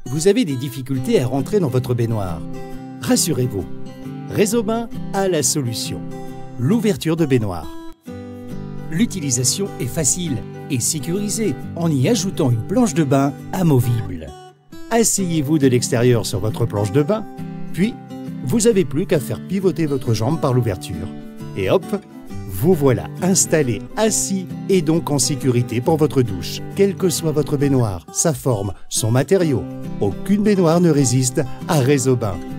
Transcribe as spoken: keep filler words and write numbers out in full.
vous avez des difficultés à rentrer dans votre baignoire. Rassurez-vous, Résobain a la solution. L'ouverture de baignoire. L'utilisation est facile et sécurisée en y ajoutant une planche de bain amovible. Asseyez-vous de l'extérieur sur votre planche de bain, puis vous n'avez plus qu'à faire pivoter votre jambe par l'ouverture. Et hop, vous voilà installé, assis et donc en sécurité pour votre douche. Quelle que soit votre baignoire, sa forme, son matériau, aucune baignoire ne résiste à Résobain.